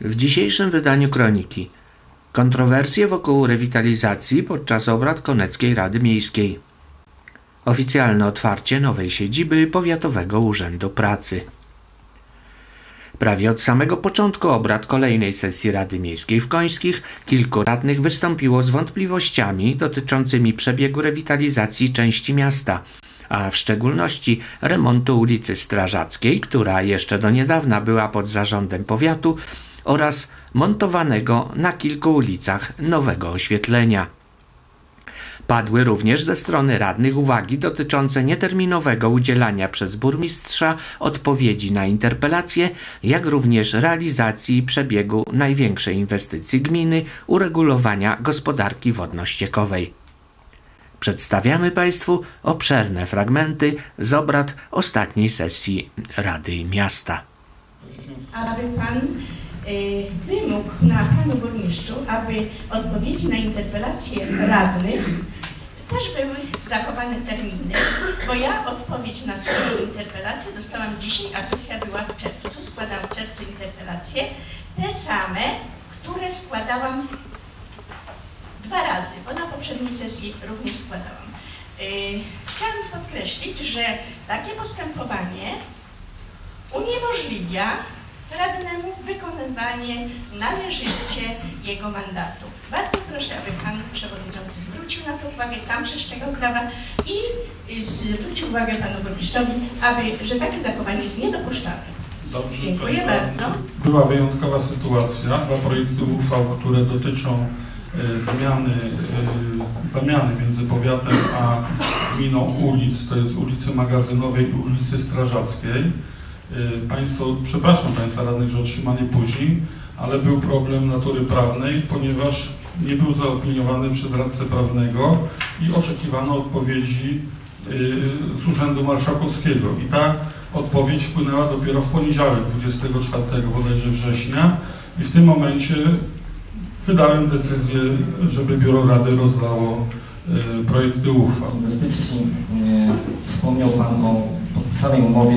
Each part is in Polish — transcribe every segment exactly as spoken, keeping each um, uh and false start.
W dzisiejszym wydaniu Kroniki kontrowersje wokół rewitalizacji podczas obrad Koneckiej Rady Miejskiej. Oficjalne otwarcie nowej siedziby Powiatowego Urzędu Pracy. Prawie od samego początku obrad kolejnej sesji Rady Miejskiej w Końskich kilku radnych wystąpiło z wątpliwościami dotyczącymi przebiegu rewitalizacji części miasta, a w szczególności remontu ulicy Strażackiej, która jeszcze do niedawna była pod zarządem powiatu, oraz montowanego na kilku ulicach nowego oświetlenia. Padły również ze strony radnych uwagi dotyczące nieterminowego udzielania przez burmistrza odpowiedzi na interpelacje, jak również realizacji przebiegu największej inwestycji gminy – uregulowania gospodarki wodno-ściekowej. Przedstawiamy Państwu obszerne fragmenty z obrad ostatniej sesji Rady Miasta. Aby Pan y, wymógł na Panu Burmistrzu, aby odpowiedzi na interpelacje radnych też były zachowane terminy, bo ja odpowiedź na swoją interpelację dostałam dzisiaj, a sesja była w czerwcu. Składam w czerwcu interpelacje, te same, które składałam dwa razy, bo na poprzedniej sesji również składałam. Yy, chciałam podkreślić, że takie postępowanie uniemożliwia radnemu wykonywanie należycie jego mandatu. Bardzo proszę, aby Pan Przewodniczący zwrócił na to uwagę, sam przestrzegał prawa i zwrócił uwagę Panu Burmistrzowi, aby, że takie zachowanie jest niedopuszczalne. Dobrze, dziękuję bardzo. Była wyjątkowa sytuacja dla projektów uchwał, które dotyczą e, zmiany, e, zamiany między powiatem a gminą ulic, to jest ulicy Magazynowej i ulicy Strażackiej. Państwo, przepraszam Państwa radnych, że otrzymanie później, ale był problem natury prawnej, ponieważ nie był zaopiniowany przez radcę prawnego i oczekiwano odpowiedzi z Urzędu Marszałkowskiego. I ta odpowiedź wpłynęła dopiero w poniedziałek, dwudziestego czwartego bodajże września, i w tym momencie wydałem decyzję, żeby Biuro Rady rozdało projekty uchwał. Inwestycji wspomniał Pan o podpisanej umowie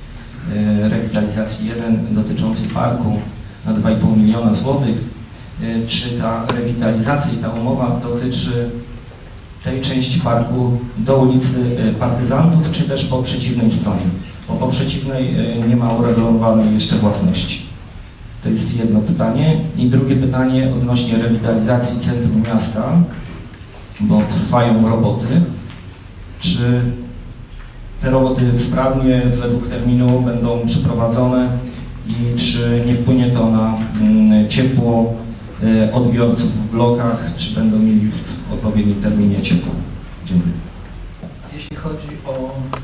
rewitalizacji jeden dotyczącej parku na dwa i pół miliona złotych. Czy ta rewitalizacja i ta umowa dotyczy tej części parku do ulicy Partyzantów, czy też po przeciwnej stronie? Bo po przeciwnej nie ma uregulowanej jeszcze własności. To jest jedno pytanie. I drugie pytanie odnośnie rewitalizacji centrum miasta, bo trwają roboty. Czy te roboty sprawnie, według terminu będą przeprowadzone i czy nie wpłynie to na mm, ciepło y, odbiorców w blokach, czy będą mieli w odpowiednim terminie ciepło? Dziękuję. Jeśli chodzi o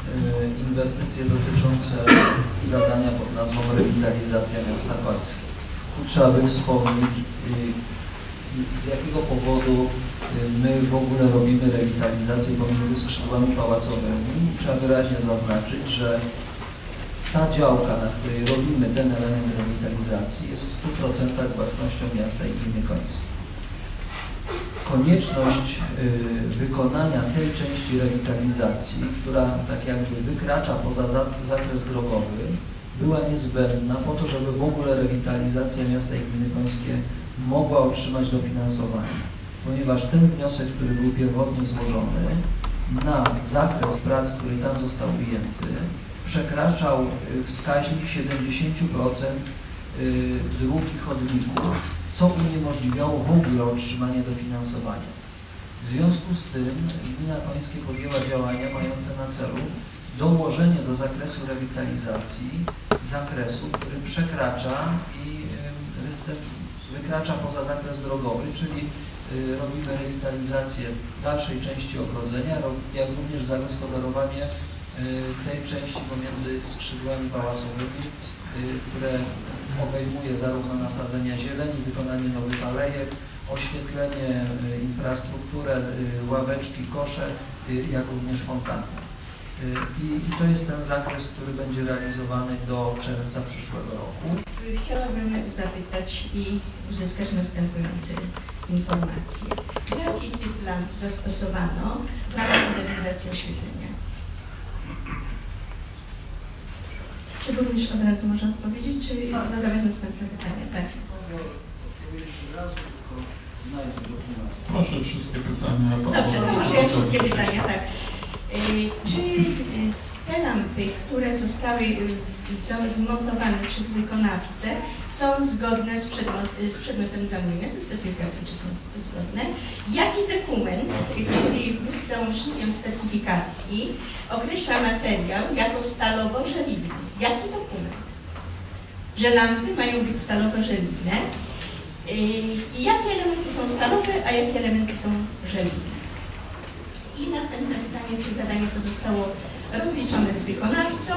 y, inwestycje dotyczące zadania pod nazwą rewitalizacja miasta Końskie, tu trzeba by wspomnieć, y, z jakiego powodu my w ogóle robimy rewitalizację pomiędzy skrzydłami pałacowymi. Trzeba wyraźnie zaznaczyć, że ta działka, na której robimy ten element rewitalizacji, jest w stu procentach własnością miasta i gminy Końskiej. Konieczność y, wykonania tej części rewitalizacji, która tak jakby wykracza poza za, zakres drogowy, była niezbędna po to, żeby w ogóle rewitalizacja miasta i gminy Końskie mogła otrzymać dofinansowanie, ponieważ ten wniosek, który był pierwotnie złożony na zakres prac, który tam został ujęty, przekraczał wskaźnik siedemdziesiąt procent dróg i chodników, co uniemożliwiało w ogóle otrzymanie dofinansowania. W związku z tym gmina Końskie podjęła działania mające na celu dołożenie do zakresu rewitalizacji zakresu, który przekracza i wykracza poza zakres drogowy, czyli y, robimy rewitalizację dalszej części ogrodzenia, jak również zagospodarowanie y, tej części pomiędzy skrzydłami pałacowymi, y, które obejmuje zarówno nasadzenia zieleni, wykonanie nowych alejek, oświetlenie, y, infrastrukturę, y, ławeczki, kosze, y, jak również fontanny. Y, I, I to jest ten zakres, który będzie realizowany do czerwca przyszłego roku. Chciałabym zapytać i uzyskać następujące informacje. Jaki typ lamp zastosowano dla modernizacji oświetlenia? Czy burmistrz od razu może odpowiedzieć, czy zadawać następne pytanie? Tak. Proszę wszystkie pytania. Dobrze, to może ja wszystkie pytania, tak. Czy te lampy, które zostały zmontowane przez wykonawcę, są zgodne z, przedmiot, z przedmiotem zamówienia, ze specyfikacją, czy są zgodne? Jaki dokument, który jest załącznikiem specyfikacji, określa materiał jako stalowo-żeliwny? Jaki dokument? Że lampy mają być stalowo-żeliwne i jakie elementy są stalowe, a jakie elementy są żeliwne? I następne pytanie, czy zadanie to zostało rozliczone z wykonawcą?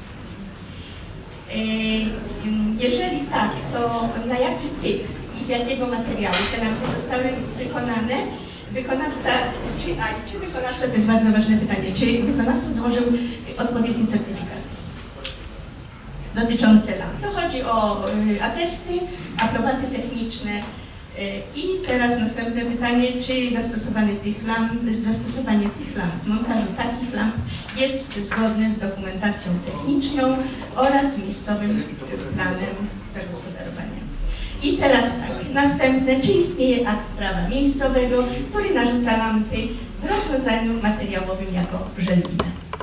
Jeżeli tak, to na jaki typ i z jakiego materiału te lampy zostały wykonane? Wykonawca, czy, a, czy wykonawca, to jest bardzo ważne pytanie, czy wykonawca złożył odpowiedni certyfikat dotyczące lamp? To chodzi o atesty, aprobaty techniczne. I teraz następne pytanie, czy zastosowanie tych lamp, zastosowanie tych lamp, montażu takich lamp jest zgodne z dokumentacją techniczną oraz miejscowym planem zagospodarowania. I teraz tak, następne, czy istnieje akt prawa miejscowego, który narzuca lampy w rozwiązaniu materiałowym jako żeliwne?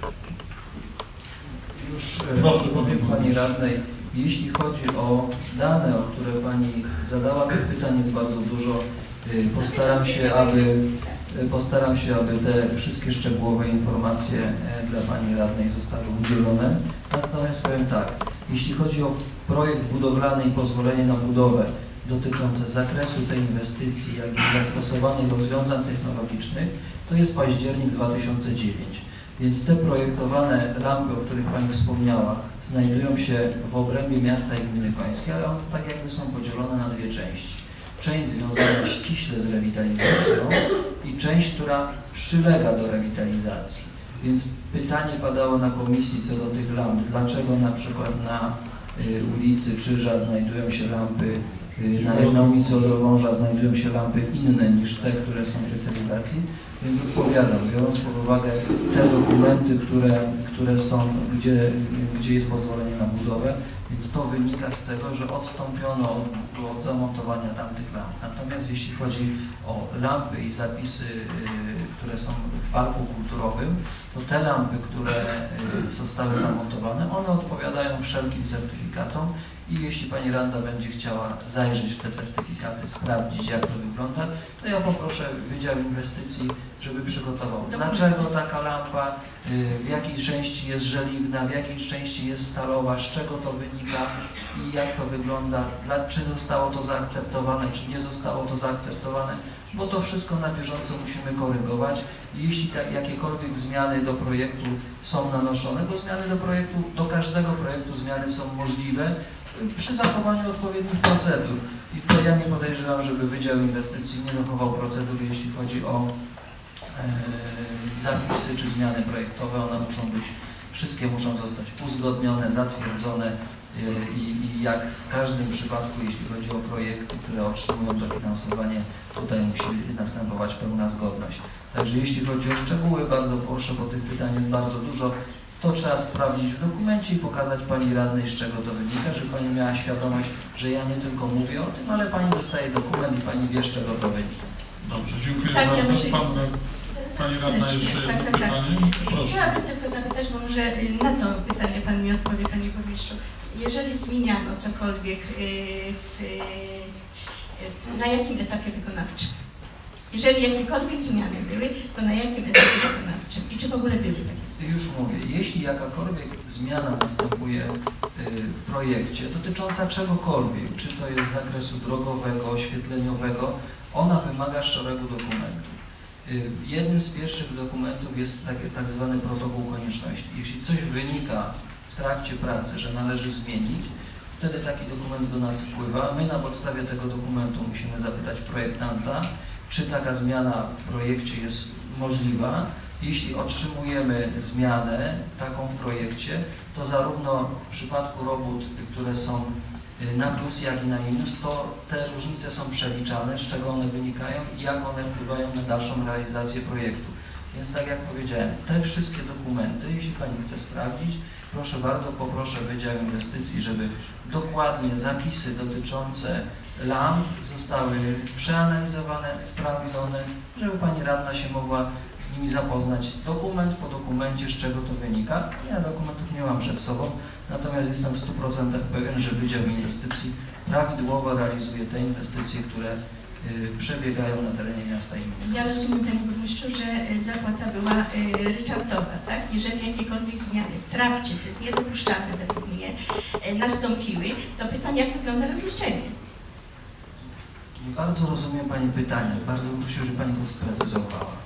Już proszę powiem Pani Radnej. Jeśli chodzi o dane, o które Pani zadała, tych pytań jest bardzo dużo. Postaram się, aby, postaram się, aby te wszystkie szczegółowe informacje dla Pani Radnej zostały udzielone. Natomiast powiem tak, jeśli chodzi o projekt budowlany i pozwolenie na budowę dotyczące zakresu tej inwestycji, jak i zastosowanych rozwiązań technologicznych, to jest październik dwa tysiące dziewiąty. Więc te projektowane lampy, o których Pani wspomniała, znajdują się w obrębie miasta i gminy końskiej, ale one tak jakby są podzielone na dwie części. Część związana ściśle z rewitalizacją i część, która przylega do rewitalizacji. Więc pytanie padało na komisji co do tych lamp. Dlaczego na przykład na y, ulicy Krzyża znajdują się lampy, y, na, na ulicy Odrowąża znajdują się lampy inne niż te, które są w rewitalizacji? Więc odpowiadam, biorąc pod uwagę te dokumenty, które, które są, gdzie, gdzie jest pozwolenie na budowę, więc to wynika z tego, że odstąpiono od, od zamontowania tamtych lamp. Natomiast jeśli chodzi o lampy i zapisy, y, które są w parku kulturowym, to te lampy, które y, zostały zamontowane, one odpowiadają wszelkim certyfikatom i jeśli Pani Randa będzie chciała zajrzeć w te certyfikaty, sprawdzić jak to wygląda, to ja poproszę Wydział Inwestycji, żeby przygotował. Dlaczego taka lampa, w jakiej części jest żeliwna, w jakiej części jest stalowa, z czego to wynika i jak to wygląda, czy zostało to zaakceptowane, czy nie zostało to zaakceptowane, bo to wszystko na bieżąco musimy korygować. Jeśli tak, jakiekolwiek zmiany do projektu są nanoszone, bo zmiany do projektu, do każdego projektu zmiany są możliwe przy zachowaniu odpowiednich procedur. I to ja nie podejrzewam, żeby Wydział Inwestycji nie dochował procedur, jeśli chodzi o zapisy czy zmiany projektowe, one muszą być, wszystkie muszą zostać uzgodnione, zatwierdzone i, i jak w każdym przypadku, jeśli chodzi o projekty, które otrzymują dofinansowanie, tutaj musi następować pełna zgodność. Także jeśli chodzi o szczegóły, bardzo proszę, bo tych pytań jest bardzo dużo, to trzeba sprawdzić w dokumencie i pokazać Pani Radnej, z czego to wynika, żeby Pani miała świadomość, że ja nie tylko mówię o tym, ale Pani dostaje dokument i Pani wie, z czego to wynika. Dobrze, dziękuję tak, bardzo. Ja muszę... Pan, Pani Radna jeszcze jedno tak, tak, pytanie. Tak. Chciałabym tylko zapytać, bo może na to pytanie Pan mi odpowie, Panie Burmistrzu. Jeżeli zmieniano cokolwiek, na jakim etapie wykonawczym? Jeżeli jakiekolwiek zmiany były, to na jakim etapie wykonawczym? I czy w ogóle były takie zmiany? Już mówię, jeśli jakakolwiek zmiana następuje w projekcie dotycząca czegokolwiek, czy to jest z zakresu drogowego, oświetleniowego, ona wymaga szeregu dokumentów. Jednym z pierwszych dokumentów jest tak, tak zwany protokół konieczności. Jeśli coś wynika w trakcie pracy, że należy zmienić, wtedy taki dokument do nas wpływa. My na podstawie tego dokumentu musimy zapytać projektanta, czy taka zmiana w projekcie jest możliwa. Jeśli otrzymujemy zmianę taką w projekcie, to zarówno w przypadku robót, które są na plus, jak i na minus, to te różnice są przeliczane, z czego one wynikają i jak one wpływają na dalszą realizację projektu. Więc tak jak powiedziałem, te wszystkie dokumenty, jeśli Pani chce sprawdzić, proszę bardzo, poproszę Wydział Inwestycji, żeby dokładnie zapisy dotyczące lamp zostały przeanalizowane, sprawdzone, żeby Pani Radna się mogła z nimi zapoznać dokument po dokumencie, z czego to wynika. Ja dokumentów nie mam przed sobą, natomiast jestem w stu procentach pewien, że Wydział Inwestycji prawidłowo realizuje te inwestycje, które y, przebiegają na terenie miasta i gminy. Ja rozumiem, Panie Burmistrzu, że zapłata była y, ryczałtowa, tak? Jeżeli jakiekolwiek zmiany w trakcie, co jest niedopuszczalne według mnie, y, nastąpiły, to pytanie, jak wygląda rozliczenie? Bardzo rozumiem Pani pytanie, bardzo bym prosił, żeby Pani to sprecyzowała.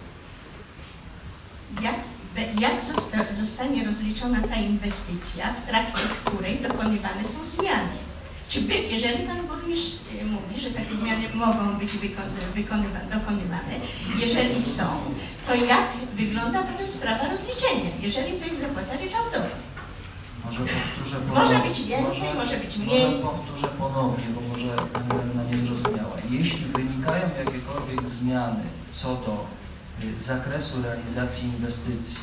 Jak, jak zosta, zostanie rozliczona ta inwestycja, w trakcie której dokonywane są zmiany? Czy by, jeżeli Pan Burmistrz mówi, że takie zmiany mogą być wykonywane, dokonywane, jeżeli są, to jak wygląda potem sprawa rozliczenia, jeżeli to jest zapłata ryczałtowa? Może powtórzę ponownie. Może być więcej, może, może być mniej. Może powtórzę ponownie, bo może Pani Radna nie zrozumiała. Jeśli wynikają jakiekolwiek zmiany co do y, zakresu realizacji inwestycji,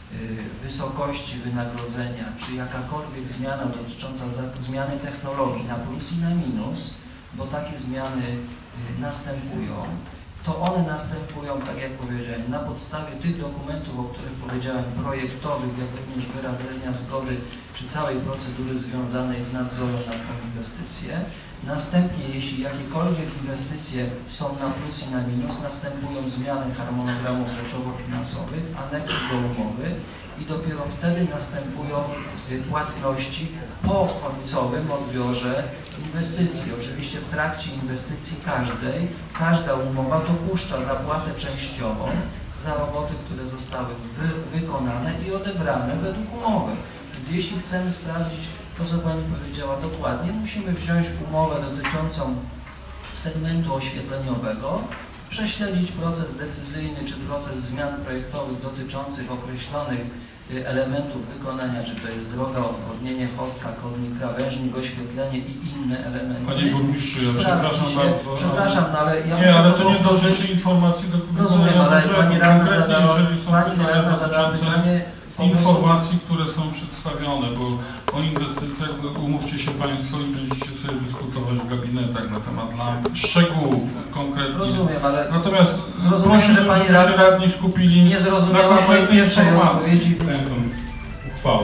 y, wysokości wynagrodzenia, czy jakakolwiek zmiana dotycząca za, zmiany technologii na plus i na minus, bo takie zmiany y, następują, to one następują, tak jak powiedziałem, na podstawie tych dokumentów, o których powiedziałem, projektowych, jak również wyrażenia zgody, czy całej procedury związanej z nadzorem nad tą inwestycję. Następnie, jeśli jakiekolwiek inwestycje są na plus i na minus, następują zmiany harmonogramów rzeczowo-finansowych, aneksy do umowy i dopiero wtedy następują płatności po końcowym odbiorze inwestycji. Oczywiście w trakcie inwestycji każdej, każda umowa dopuszcza zapłatę częściową za roboty, które zostały wy, wykonane i odebrane według umowy. Więc jeśli chcemy sprawdzić to, co Pani powiedziała dokładnie, musimy wziąć umowę dotyczącą segmentu oświetleniowego, prześledzić proces decyzyjny czy proces zmian projektowych dotyczących określonych elementów wykonania, czy to jest droga, odwodnienie, chostka, chodnik, krawężnik, oświetlenie i inne elementy. Panie Burmistrzu, ja przepraszam się, bardzo. Przepraszam, no ale ja nie, ale to nie powtórzyć. dotyczy informacji do Rozumiem, ale Pani Radna zadała, Pani pytania Radna zadała pytanie informacji, które są przedstawione, bo o inwestycjach umówcie się Państwo i będziecie sobie dyskutować w gabinetach na temat lamp, szczegółów konkretnie. Rozumiem, ale natomiast zrozumiem, proszę, że Pani się Radna radni skupili nie zrozumiała mojej pierwszej odpowiedzi. Tę uchwałę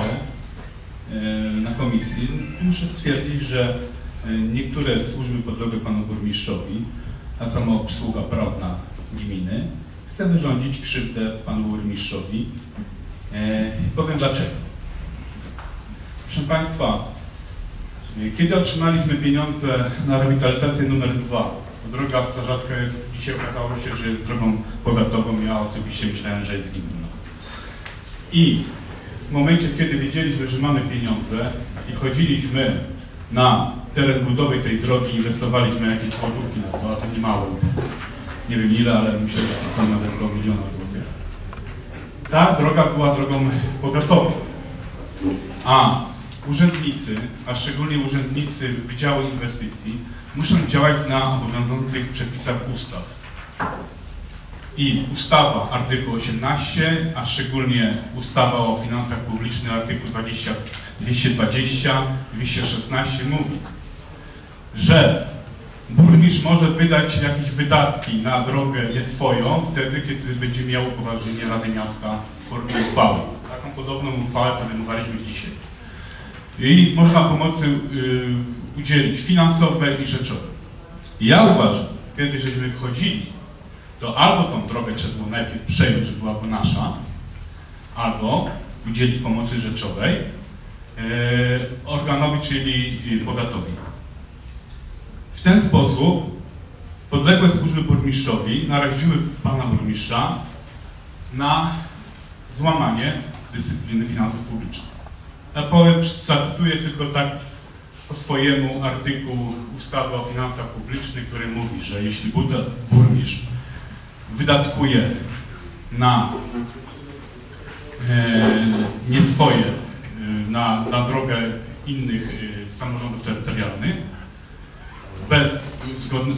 na komisji. Muszę stwierdzić, że niektóre służby podległe Panu Burmistrzowi, a sama obsługa prawna gminy, chce wyrządzić krzywdę Panu Burmistrzowi. Powiem dlaczego. Proszę Państwa, kiedy otrzymaliśmy pieniądze na rewitalizację numer dwa, droga strażacka jest, dzisiaj okazało się, że jest drogą powiatową, ja osobiście myślałem, że jest gminną. I w momencie, kiedy wiedzieliśmy, że mamy pieniądze i wchodziliśmy na teren budowy tej drogi, inwestowaliśmy jakieś złotówki na to, a to nie mało, nie wiem ile, ale myślę, że to są nawet około miliona złotych. Ta droga była drogą powiatową, a urzędnicy, a szczególnie urzędnicy Wydziału Inwestycji, muszą działać na obowiązujących przepisach ustaw. I ustawa artykuł osiemnaście, a szczególnie ustawa o finansach publicznych artykuł dwieście dwadzieścia, dwieście szesnaście mówi, że burmistrz może wydać jakieś wydatki na drogę swoją wtedy, kiedy będzie miał upoważnienie Rady Miasta w formie uchwały. Taką podobną uchwałę podejmowaliśmy dzisiaj. I można pomocy y, udzielić finansowej i rzeczowej. Ja uważam, kiedy żeśmy wchodzili, to albo tą drogę trzeba było najpierw przejąć, żeby była nasza, albo udzielić pomocy rzeczowej y, organowi, czyli powiatowi. W ten sposób podległe służby burmistrzowi naraziły pana burmistrza na złamanie dyscypliny finansów publicznych. Ja powiem, zacytuję tylko tak po swojemu artykuł ustawy o finansach publicznych, który mówi, że jeśli burmistrz wydatkuje na e, nie swoje, e, na, na drogę innych e, samorządów terytorialnych, bez zgodnego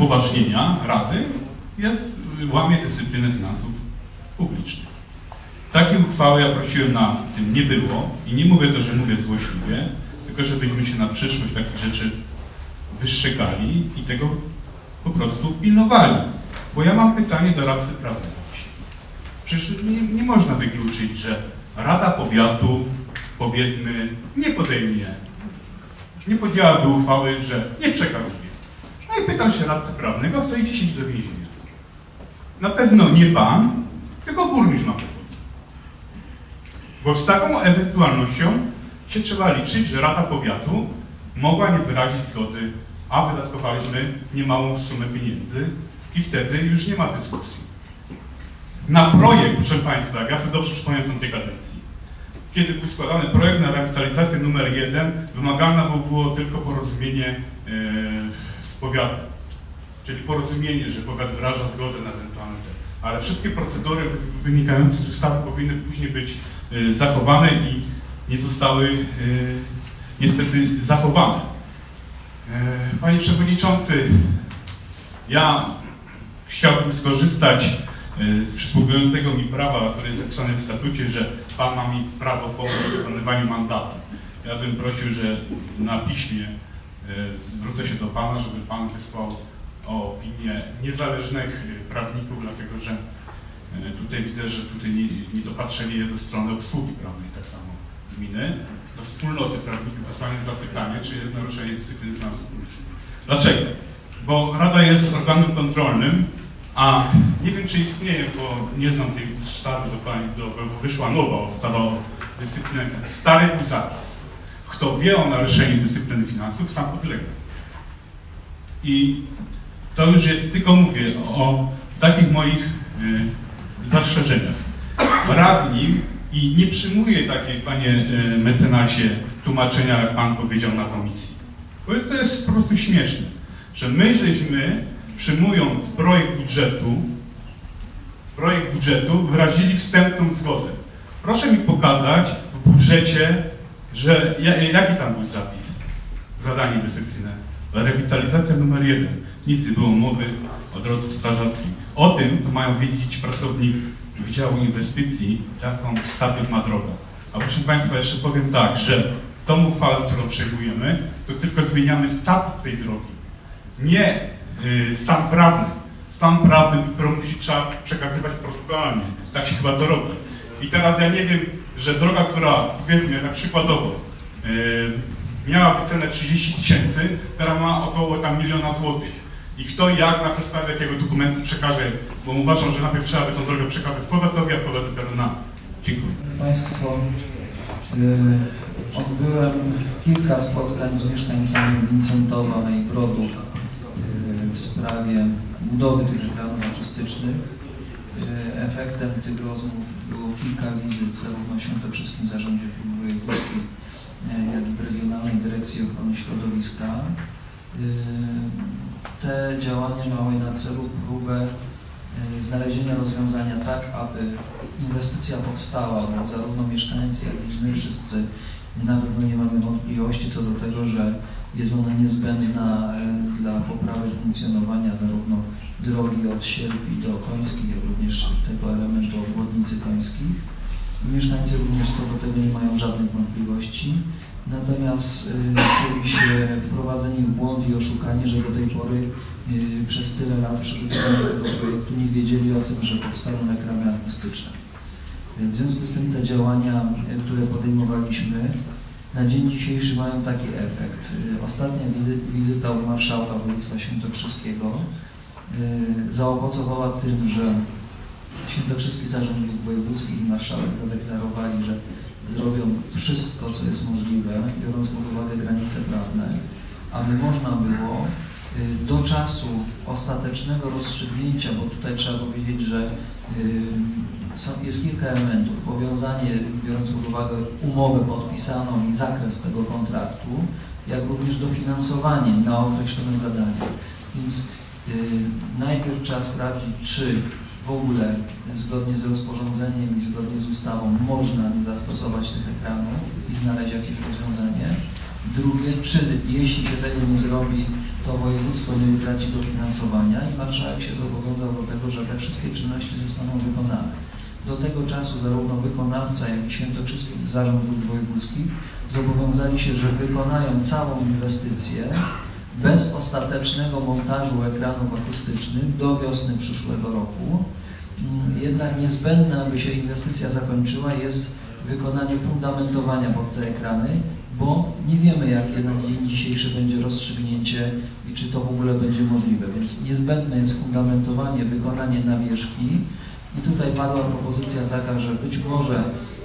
upoważnienia Rady, jest, łamie dyscyplinę finansów publicznych. Takiej uchwały ja prosiłem, na tym nie było i nie mówię to, że mówię złośliwie, tylko żebyśmy się na przyszłość takich rzeczy wystrzegali i tego po prostu pilnowali. Bo ja mam pytanie do radcy prawnego. Przecież nie, nie można wykluczyć, że Rada Powiatu, powiedzmy, nie podejmie, nie podjęłaby uchwały, że nie przekazuje. No i pytam się radcy prawnego, kto idzie siedzieć do więzienia. Na pewno nie pan, tylko burmistrz ma powód. Bo z taką ewentualnością się trzeba liczyć, że Rada Powiatu mogła nie wyrazić zgody, a wydatkowaliśmy niemałą sumę pieniędzy i wtedy już nie ma dyskusji. Na projekt, proszę Państwa, jak ja sobie dobrze przypomnę w tej kadencji, kiedy był składany projekt na rewitalizację numer jeden, wymagane było tylko porozumienie yy, z powiatem. Czyli porozumienie, że powiat wyraża zgodę na ewentualne te. Ale wszystkie procedury wynikające z ustawy powinny później być yy, zachowane i nie zostały yy, niestety zachowane. Yy, Panie Przewodniczący, ja chciałbym skorzystać z przysługującego mi prawa, które jest zapisane w statucie, że Pan ma mi prawo pomóc w wykonywaniu mandatu. Ja bym prosił, że na piśmie zwrócę się do Pana, żeby Pan wysłał opinię niezależnych prawników, dlatego że tutaj widzę, że tutaj nie, nie dopatrzenie jest ze strony obsługi prawnej, tak samo gminy, do wspólnoty prawników wysłanie zapytanie, czy jest naruszenie dyscypliny finansów publicznych. Dlaczego? Bo Rada jest organem kontrolnym, a nie wiem, czy istnieje, bo nie znam tej ustawy, do pani, do, bo wyszła nowa ustawa o dyscyplinie finansów. Stary był zapis. Kto wie o naruszeniu dyscypliny finansów, sam podlega. I to już jest, tylko mówię o takich moich y, zastrzeżeniach. Radni, i nie przyjmuję takiej, panie y, mecenasie, tłumaczenia, jak pan powiedział na komisji. Bo to jest po prostu śmieszne, że my żeśmy, przyjmując projekt budżetu, projekt budżetu, wyrazili wstępną zgodę. Proszę mi pokazać w budżecie, że jaki tam był zapis? Zadanie inwestycyjne. Rewitalizacja numer jeden. Nigdy było mowy o drodze strażackiej. O tym to mają wiedzieć pracownik Wydziału Inwestycji, jaką status ma droga. A proszę Państwa, jeszcze powiem tak, że tą uchwałę, którą przyjmujemy, to tylko zmieniamy statut tej drogi. Nie y, stan prawny. Stan prawny, który musi trzeba przekazywać protokołalnie. Tak się chyba to robi. I teraz ja nie wiem, że droga, która, powiedzmy, tak przykładowo, y, miała wycenę trzydzieści tysięcy, teraz ma około tam miliona złotych. I kto i jak, na podstawie jakiego dokumentu przekaże, bo uważam, że najpierw trzeba by tą drogę przekazać powiatowi, a powiat dopiero nam. Dziękuję. Państwo, yy, odbyłem kilka spotkań z mieszkańcami Wincentowa i Brodów yy, w sprawie budowy tych ekranów akustycznych. Yy, efektem tych rozmów było kilka wizyt zarówno w Świętokrzyskim Zarządzie Dróg Wojewódzkich, yy, jak i w Regionalnej Dyrekcji Ochrony Środowiska. Yy, Te działania miały na celu próbę znalezienia rozwiązania tak, aby inwestycja powstała, bo zarówno mieszkańcy, jak i my wszyscy na pewno nie mamy wątpliwości co do tego, że jest ona niezbędna dla poprawy funkcjonowania zarówno drogi od Sierpi do Końskich, jak również tego elementu obwodnicy Końskich. I mieszkańcy również co do tego nie mają żadnych wątpliwości. Natomiast y, czuli się wprowadzeni w błąd i oszukani, że do tej pory y, przez tyle lat przygotowania tego projektu nie wiedzieli o tym, że powstaną ekrany akustyczne. W związku z tym te działania, y, które podejmowaliśmy, na dzień dzisiejszy mają taki efekt. Y, ostatnia wizy, wizyta u marszałka województwa świętokrzyskiego y, zaowocowała tym, że Świętokrzyski Zarząd Dróg Wojewódzkich i marszałek zadeklarowali, że zrobią wszystko, co jest możliwe, biorąc pod uwagę granice prawne, aby można było do czasu ostatecznego rozstrzygnięcia, bo tutaj trzeba powiedzieć, że jest kilka elementów. Powiązanie, biorąc pod uwagę umowę podpisaną i zakres tego kontraktu, jak również dofinansowanie na określone zadania. Więc najpierw trzeba sprawdzić, czy w ogóle zgodnie z rozporządzeniem i zgodnie z ustawą można zastosować tych ekranów i znaleźć jakieś rozwiązanie. Drugie, czy jeśli się tego nie zrobi, to województwo nie utraci dofinansowania i marszałek się zobowiązał do tego, że te wszystkie czynności zostaną wykonane. Do tego czasu zarówno wykonawca, jak i Świętokrzyski Zarząd Dróg Wojewódzkich zobowiązali się, że wykonają całą inwestycję bez ostatecznego montażu ekranów akustycznych do wiosny przyszłego roku. Jednak niezbędne, aby się inwestycja zakończyła, jest wykonanie fundamentowania pod te ekrany, bo nie wiemy, jakie na dzień dzisiejszy będzie rozstrzygnięcie i czy to w ogóle będzie możliwe, więc niezbędne jest fundamentowanie, wykonanie nawierzchni i tutaj padła propozycja taka, że być może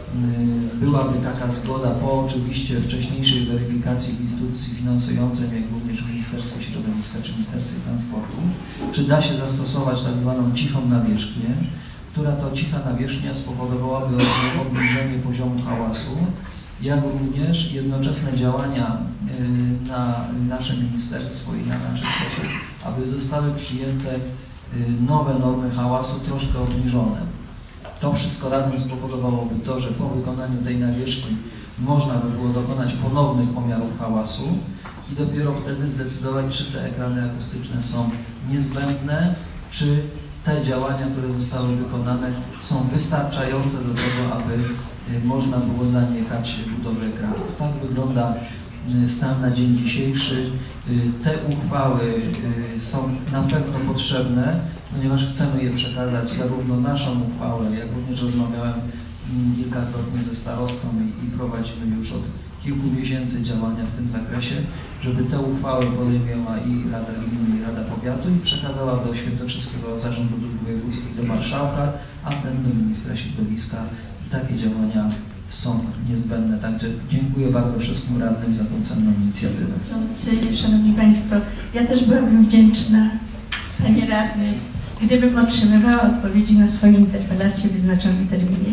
byłaby taka zgoda po oczywiście wcześniejszej weryfikacji w instytucji finansującej, jak również Ministerstwie Środowiska czy Ministerstwie Transportu, czy da się zastosować tak zwaną cichą nawierzchnię, która to cicha nawierzchnia spowodowałaby obniżenie poziomu hałasu, jak również jednoczesne działania na nasze ministerstwo i na nasz sposób, aby zostały przyjęte nowe normy hałasu troszkę obniżone. To wszystko razem spowodowałoby to, że po wykonaniu tej nawierzchni można by było dokonać ponownych pomiarów hałasu i dopiero wtedy zdecydować, czy te ekrany akustyczne są niezbędne, czy te działania, które zostały wykonane, są wystarczające do tego, aby można było zaniechać budowy ekranów. Tak wygląda stan na dzień dzisiejszy. Te uchwały są na pewno potrzebne, ponieważ chcemy je przekazać, zarówno naszą uchwałę, jak również rozmawiałem kilkakrotnie ze starostą i, i prowadzimy już od kilku miesięcy działania w tym zakresie, żeby te uchwały podejmiała i Rada Gminy, i Rada Powiatu i przekazała do Świętokrzyskiego Zarządu Dróg Wojewódzkich, do marszałka, a ten do ministra środowiska. I takie działania są niezbędne. Także dziękuję bardzo wszystkim radnym za tą cenną inicjatywę. Szanowni Państwo, ja też byłabym wdzięczna, Panie Radny, gdybym otrzymywała odpowiedzi na swoje interpelacje w wyznaczonym terminie.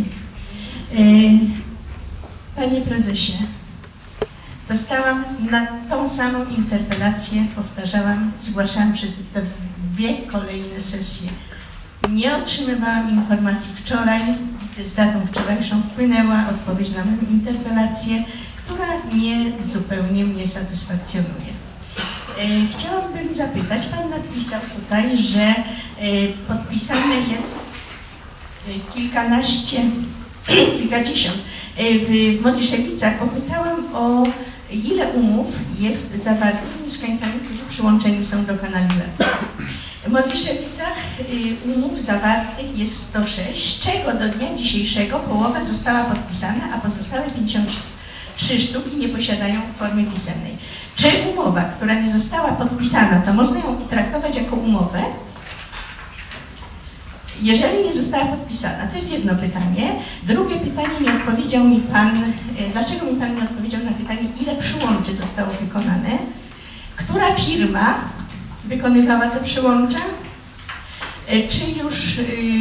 Panie Prezesie, dostałam na tą samą interpelację, powtarzałam, zgłaszałam przez dwie kolejne sesje. Nie otrzymywałam informacji wczoraj, z datą wczorajszą wpłynęła odpowiedź na moją interpelację, która mnie zupełnie mnie satysfakcjonuje. Chciałabym zapytać, Pan napisał tutaj, że podpisane jest kilkanaście, kilkadziesiąt. W Modliszewicach popytałam o ile umów jest zawartych z mieszkańcami, którzy przyłączeni są do kanalizacji. W Modliszewicach umów zawartych jest sto sześć, z czego do dnia dzisiejszego połowa została podpisana, a pozostałe pięćdziesiąt trzy sztuki nie posiadają formy pisemnej. Czy umowa, która nie została podpisana, to można ją traktować jako umowę? Jeżeli nie została podpisana, to jest jedno pytanie. Drugie pytanie, nie odpowiedział mi Pan, dlaczego mi Pan nie odpowiedział na pytanie, ile przyłączy zostało wykonane? Która firma wykonywała te przyłącza? Czy już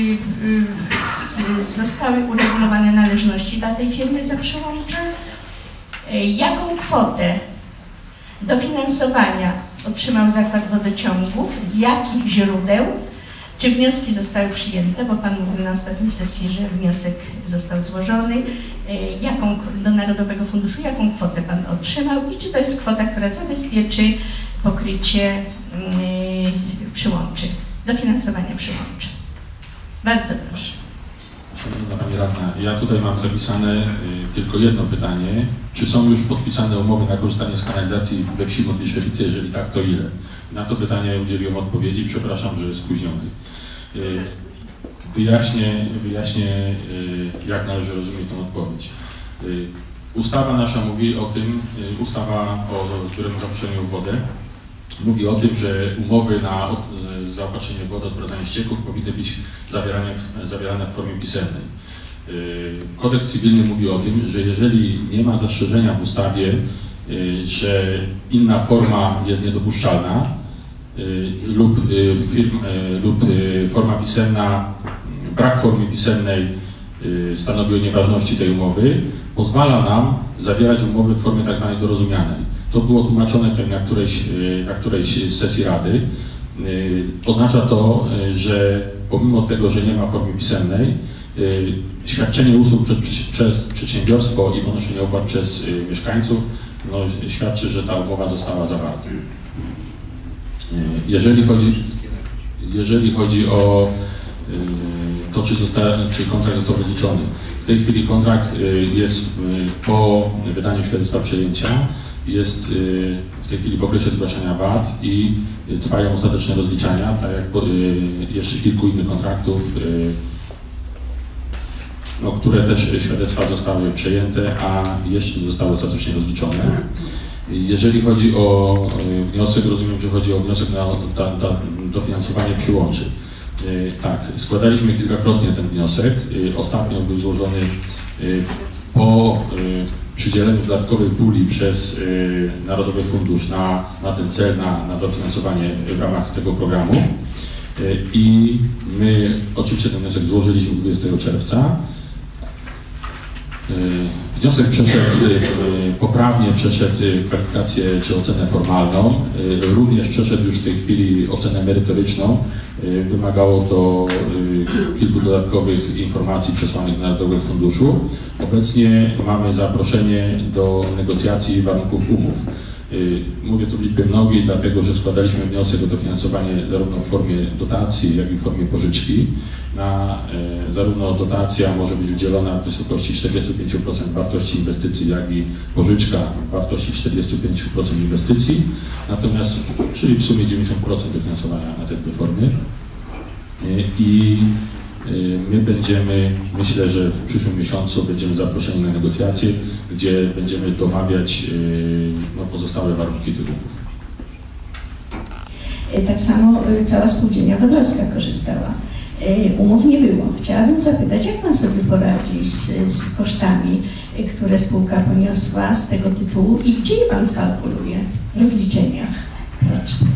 zostały uregulowane należności dla tej firmy za przyłącza? Jaką kwotę dofinansowania otrzymał Zakład Wodociągów? Z jakich źródeł? Czy wnioski zostały przyjęte? Bo Pan mówił na ostatniej sesji, że wniosek został złożony. Jaką, do Narodowego Funduszu, jaką kwotę Pan otrzymał i czy to jest kwota, która zabezpieczy pokrycie yy, przyłączy, dofinansowania przyłączy? Bardzo proszę. Szanowna Pani Radna, ja tutaj mam zapisane y, tylko jedno pytanie. Czy są już podpisane umowy na korzystanie z kanalizacji we wsi Modliszewice? Jeżeli tak, to ile? Na to pytanie udzieliłem odpowiedzi. Przepraszam, że jest spóźniony. Y, wyjaśnię, wyjaśnię y, jak należy rozumieć tę odpowiedź. Y, ustawa nasza mówi o tym, y, ustawa o zbiorowym zaopatrzeniu w wodę, mówi o tym, że umowy na zaopatrzenie w wodę, odprowadzanie ścieków powinny być zawierane w, zawierane w formie pisemnej. Kodeks cywilny mówi o tym, że jeżeli nie ma zastrzeżenia w ustawie, że inna forma jest niedopuszczalna lub, firm, lub forma pisemna, brak formy pisemnej stanowi o nieważności tej umowy, pozwala nam zawierać umowy w formie tak zwanej dorozumianej. To było tłumaczone tutaj na którejś, na którejś sesji Rady. Oznacza to, że pomimo tego, że nie ma formy pisemnej, świadczenie usług przez, przez przedsiębiorstwo i ponoszenie opłat przez mieszkańców no, świadczy, że ta umowa została zawarta. Jeżeli chodzi, jeżeli chodzi o to, czy, został, czy kontrakt został rozliczony. W tej chwili kontrakt jest po wydaniu świadectwa przejęcia, jest w tej chwili w okresie zgłaszania V A T i trwają ostateczne rozliczania, tak jak jeszcze kilku innych kontraktów, no, które też świadectwa zostały przejęte, a jeszcze nie zostały ostatecznie rozliczone. Jeżeli chodzi o wniosek, rozumiem, że chodzi o wniosek na, na, na dofinansowanie przyłączy. Tak, składaliśmy kilkakrotnie ten wniosek. Ostatnio był złożony po przydzieleniu dodatkowej puli przez Narodowy Fundusz na, na ten cel, na, na dofinansowanie w ramach tego programu. I my oczywiście ten wniosek złożyliśmy dwudziestego czerwca. Wniosek przeszedł poprawnie, przeszedł kwalifikację czy ocenę formalną, również przeszedł już w tej chwili ocenę merytoryczną. Wymagało to kilku dodatkowych informacji przesłanych Narodowego Funduszu. Obecnie mamy zaproszenie do negocjacji warunków umów. Mówię tu w liczbie mnogiej, dlatego że składaliśmy wniosek o dofinansowanie zarówno w formie dotacji, jak i w formie pożyczki. Na, e, zarówno dotacja może być udzielona w wysokości czterdzieści pięć procent wartości inwestycji, jak i pożyczka w wartości czterdzieści pięć procent inwestycji, natomiast, czyli w sumie dziewięćdziesiąt procent dofinansowania na te dwie formy. E, I e, my będziemy, myślę, że w przyszłym miesiącu będziemy zaproszeni na negocjacje, gdzie będziemy domawiać e, no, pozostałe warunki tych umów. Tak samo cała spółdzielnia Wodrowska korzystała. Umów nie było. Chciałabym zapytać, jak Pan sobie poradzi z, z kosztami, które spółka poniosła z tego tytułu i gdzie je Pan kalkuluje w rozliczeniach rocznych?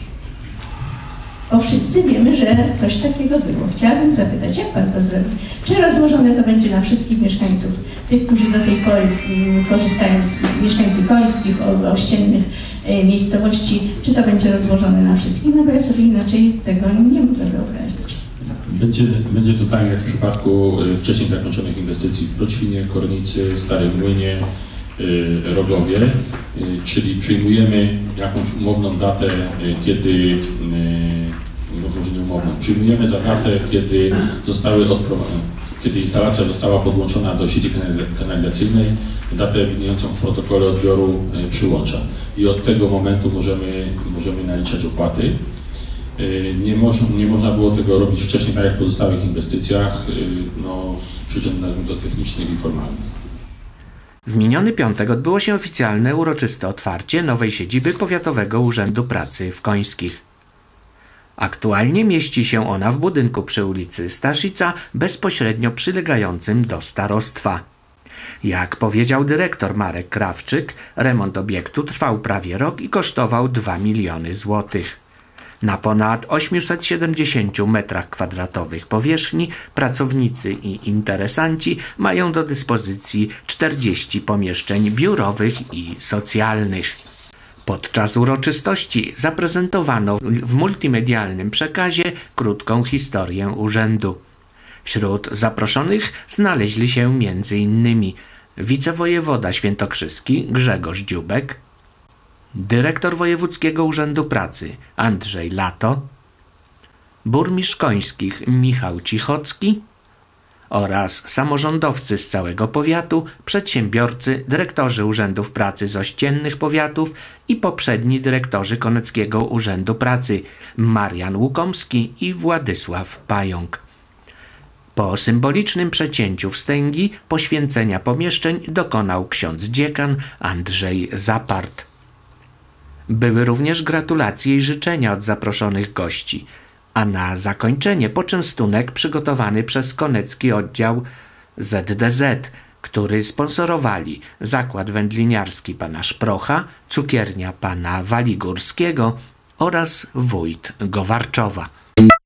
Bo wszyscy wiemy, że coś takiego było. Chciałabym zapytać, jak Pan to zrobi? Czy rozłożone to będzie na wszystkich mieszkańców, tych, którzy do tej pory korzystają z mieszkańcy końskich, ościennych miejscowości, czy to będzie rozłożone na wszystkich? No bo ja sobie inaczej tego nie mogę wyobrazić. Będzie, będzie to tak jak w przypadku wcześniej zakończonych inwestycji w Proćwinie, Kornicy, Starym Młynie, Rogowie, czyli przyjmujemy jakąś umowną datę, kiedy, no może nie umowną, przyjmujemy za datę, kiedy zostały odprowadzone, kiedy instalacja została podłączona do sieci kanalizacyjnej, datę widniejącą w protokole odbioru przyłącza. I od tego momentu możemy, możemy naliczać opłaty. Nie, moż, nie można było tego robić wcześniej, tak jak w pozostałych inwestycjach, no, z przyczyn, nazwijmy to, technicznych i formalnych. W miniony piątek odbyło się oficjalne uroczyste otwarcie nowej siedziby Powiatowego Urzędu Pracy w Końskich. Aktualnie mieści się ona w budynku przy ulicy Staszica, bezpośrednio przylegającym do starostwa. Jak powiedział dyrektor Marek Krawczyk, remont obiektu trwał prawie rok i kosztował dwa miliony złotych. Na ponad osiemset siedemdziesięciu metrach kwadratowych powierzchni pracownicy i interesanci mają do dyspozycji czterdzieści pomieszczeń biurowych i socjalnych. Podczas uroczystości zaprezentowano w multimedialnym przekazie krótką historię urzędu. Wśród zaproszonych znaleźli się między innymi wicewojewoda świętokrzyski Grzegorz Dziubek, dyrektor Wojewódzkiego Urzędu Pracy Andrzej Lato, burmistrz Końskich Michał Cichocki oraz samorządowcy z całego powiatu, przedsiębiorcy, dyrektorzy Urzędów Pracy z ościennych powiatów i poprzedni dyrektorzy Koneckiego Urzędu Pracy Marian Łukomski i Władysław Pająk. Po symbolicznym przecięciu wstęgi poświęcenia pomieszczeń dokonał ksiądz dziekan Andrzej Zapart. Były również gratulacje i życzenia od zaproszonych gości, a na zakończenie poczęstunek przygotowany przez konecki oddział Z D Z, który sponsorowali Zakład Wędliniarski pana Szprocha, Cukiernia pana Waligórskiego oraz wójt Gowarczowa.